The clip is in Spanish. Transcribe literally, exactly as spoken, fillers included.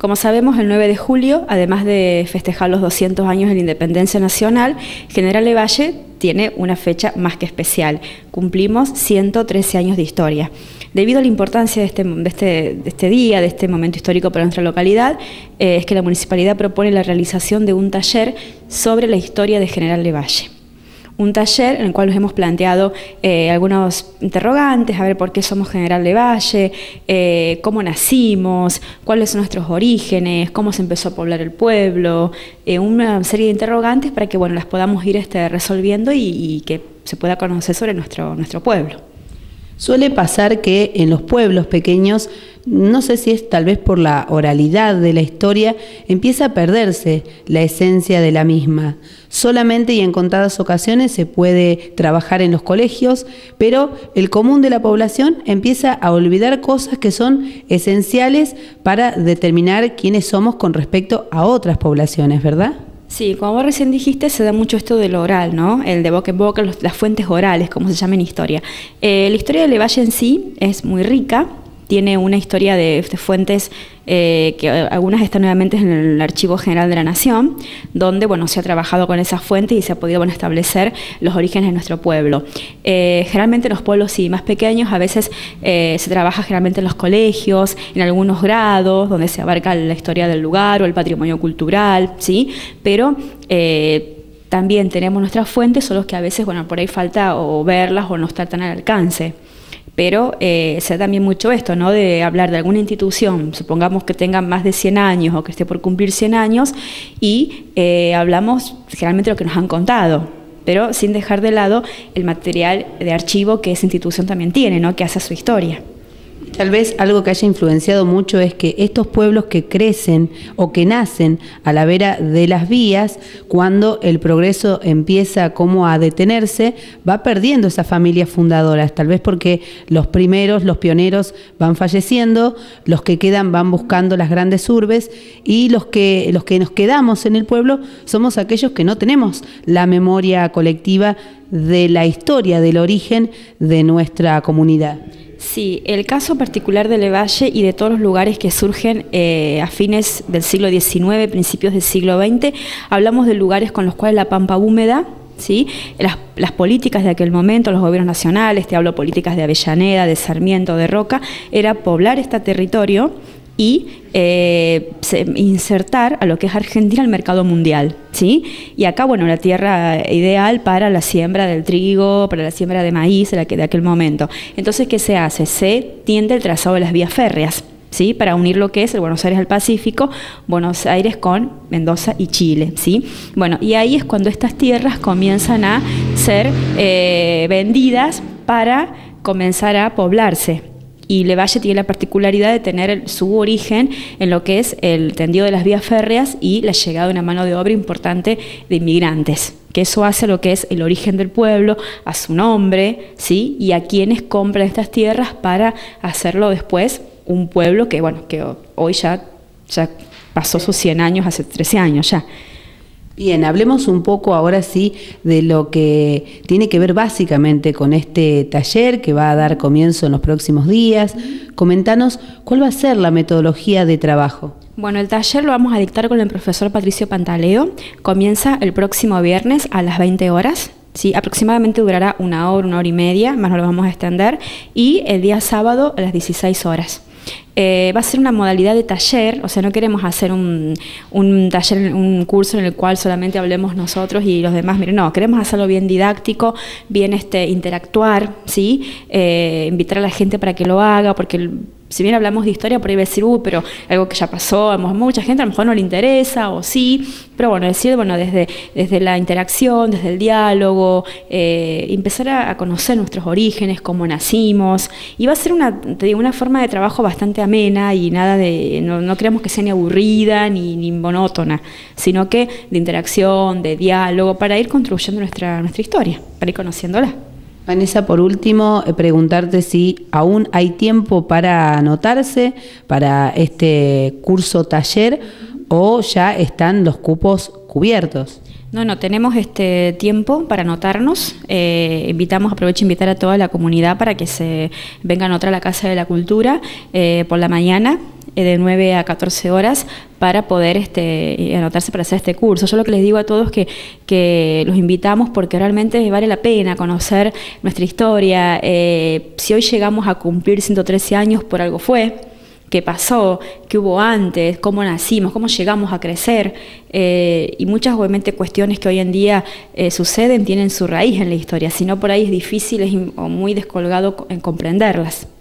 Como sabemos, el nueve de julio, además de festejar los doscientos años de la independencia nacional, General Lavalle tiene una fecha más que especial. Cumplimos ciento trece años de historia. Debido a la importancia de este, de este, de este día, de este momento histórico para nuestra localidad, eh, es que la municipalidad propone la realización de un taller sobre la historia de General Lavalle. Un taller en el cual nos hemos planteado eh, algunos interrogantes, a ver por qué somos General Lavalle, eh, cómo nacimos, cuáles son nuestros orígenes, cómo se empezó a poblar el pueblo, eh, una serie de interrogantes para que bueno, las podamos ir este, resolviendo y, y que se pueda conocer sobre nuestro, nuestro pueblo. Suele pasar que en los pueblos pequeños, no sé si es tal vez por la oralidad de la historia, empieza a perderse la esencia de la misma. Solamente y en contadas ocasiones se puede trabajar en los colegios, pero el común de la población empieza a olvidar cosas que son esenciales para determinar quiénes somos con respecto a otras poblaciones, ¿verdad? Sí, como vos recién dijiste, se da mucho esto de lo oral, ¿no? El de boca en boca, los, las fuentes orales, como se llama en historia. Eh, la historia de Lavalle en sí es muy rica, tiene una historia de, de fuentes eh, que algunas están nuevamente en el Archivo General de la Nación, donde bueno, se ha trabajado con esas fuentes y se ha podido bueno, establecer los orígenes de nuestro pueblo. Eh, generalmente en los pueblos sí, más pequeños, a veces eh, se trabaja generalmente en los colegios, en algunos grados, donde se abarca la historia del lugar o el patrimonio cultural, ¿sí? Pero eh, también tenemos nuestras fuentes, solo que a veces bueno, por ahí falta o verlas o no estar tan al alcance. Pero eh, se da también mucho esto, ¿no? De hablar de alguna institución, supongamos que tenga más de cien años o que esté por cumplir cien años, y eh, hablamos generalmente de lo que nos han contado, pero sin dejar de lado el material de archivo que esa institución también tiene, ¿no? Que hace su historia. Tal vez algo que haya influenciado mucho es que estos pueblos que crecen o que nacen a la vera de las vías, cuando el progreso empieza como a detenerse, va perdiendo esas familias fundadoras, tal vez porque los primeros, los pioneros van falleciendo, los que quedan van buscando las grandes urbes y los que, los que nos quedamos en el pueblo somos aquellos que no tenemos la memoria colectiva de la historia, del origen de nuestra comunidad. Sí, el caso particular de Lavalle y de todos los lugares que surgen eh, a fines del siglo diecinueve, principios del siglo veinte, hablamos de lugares con los cuales la pampa húmeda, ¿sí? las, las políticas de aquel momento, los gobiernos nacionales, te hablo políticas de Avellaneda, de Sarmiento, de Roca, era poblar este territorio y eh, insertar a lo que es Argentina al mercado mundial, ¿sí? Y acá, bueno, la tierra ideal para la siembra del trigo, para la siembra de maíz de, la que, de aquel momento. Entonces, ¿qué se hace? Se tiende el trazado de las vías férreas, ¿sí? Para unir lo que es el Buenos Aires al Pacífico, Buenos Aires con Mendoza y Chile, ¿sí? Bueno, y ahí es cuando estas tierras comienzan a ser eh, vendidas para comenzar a poblarse. Y Lavalle tiene la particularidad de tener el, su origen en lo que es el tendido de las vías férreas y la llegada de una mano de obra importante de inmigrantes, que eso hace lo que es el origen del pueblo, a su nombre, ¿sí? Y a quienes compran estas tierras para hacerlo después un pueblo que, bueno, que hoy ya, ya pasó sus cien años, hace trece años ya. Bien, hablemos un poco ahora sí de lo que tiene que ver básicamente con este taller que va a dar comienzo en los próximos días. Comentanos cuál va a ser la metodología de trabajo. Bueno, el taller lo vamos a dictar con el profesor Patricio Pantaleo. Comienza el próximo viernes a las veinte horas. Sí, aproximadamente durará una hora, una hora y media, más no lo vamos a extender. Y el día sábado a las dieciséis horas. Eh, va a ser una modalidad de taller, o sea, no queremos hacer un, un taller, un curso en el cual solamente hablemos nosotros y los demás, miren, no, queremos hacerlo bien didáctico, bien este, interactuar, ¿sí? Eh, invitar a la gente para que lo haga, porque el, si bien hablamos de historia, por ahí va a decir, uh, pero algo que ya pasó, a mucha gente a lo mejor no le interesa, o sí, pero bueno, decir, bueno, desde, desde la interacción, desde el diálogo, eh, empezar a, a conocer nuestros orígenes, cómo nacimos, y va a ser una, te digo, una forma de trabajo bastante amena y nada de, no, no creemos que sea ni aburrida ni, ni monótona, sino que de interacción, de diálogo, para ir construyendo nuestra, nuestra historia, para ir conociéndola. Vanessa, por último, eh, preguntarte si aún hay tiempo para anotarse para este curso taller o ya están los cupos cubiertos. No, no, tenemos este tiempo para anotarnos. Eh, invitamos, aprovecho a invitar a toda la comunidad para que se vengan a otra a la Casa de la Cultura eh, por la mañana. eh, de nueve a catorce horas para poder este, anotarse para hacer este curso. Yo lo que les digo a todos es que, que los invitamos porque realmente vale la pena conocer nuestra historia. Eh, si hoy llegamos a cumplir ciento trece años, por algo fue. Qué pasó, qué hubo antes, cómo nacimos, cómo llegamos a crecer, eh, y muchas obviamente cuestiones que hoy en día eh, suceden tienen su raíz en la historia, si no por ahí es difícil es, o muy descolgado en comprenderlas.